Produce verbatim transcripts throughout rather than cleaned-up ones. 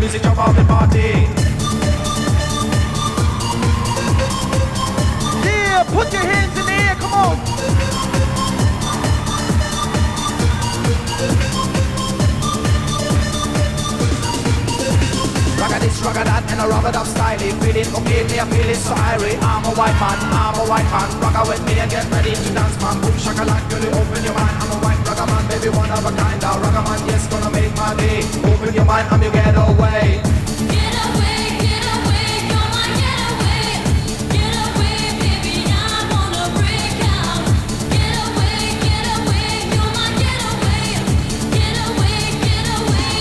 music, jump off the party. Yeah, put your hands in the air, come on. Ragga this, ragga that, and a rub it up styling. Feeling okay, me I feel it so irie. I'm a white man, I'm a white man. Ragga with me and get ready to dance, man. Boom shakalaka, girl, you open your mind. I'm a white ragga man, baby, one of a kind. A ragga man, yes, gonna make my day. Open your mind, I'm your getaway. Get away, get away, you're my getaway. Get away, baby, I wanna break out. Get away, get away, you're my getaway. Get away, get away.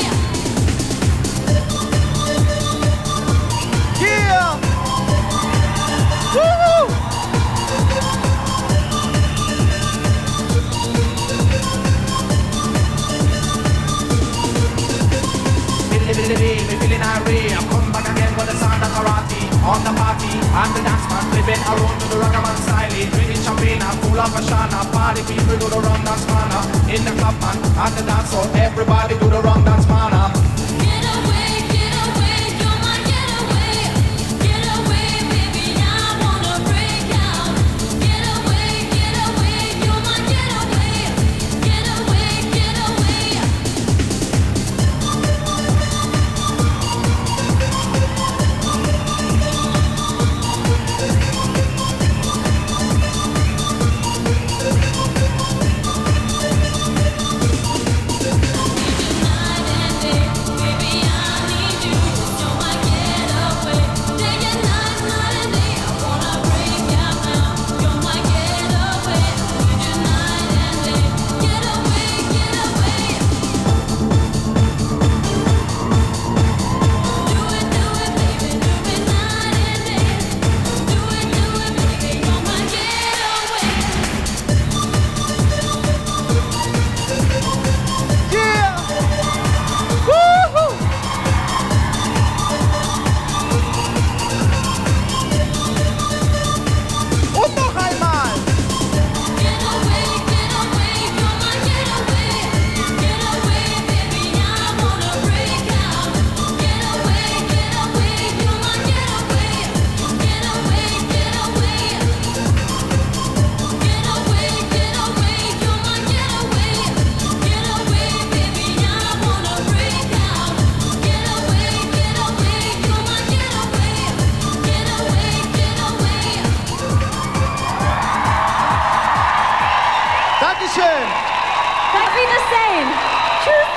Yeah. Woo-hoo. Me feeling irate. I'm coming back again with the sound of karate. On the party, I'm the dance man, flipping around to the ragga man style. Drinking champagne, I'm full of ashana. Party people do the wrong dance man. In the club man, at the dance hall, everybody do the wrong dance man. Get away, get away, you're my getaway. Get away, baby, I wanna break out. Get away, get away, you're my getaway. Get away, get away. Dankeschön. Danke, wie das sehen. Tschüss.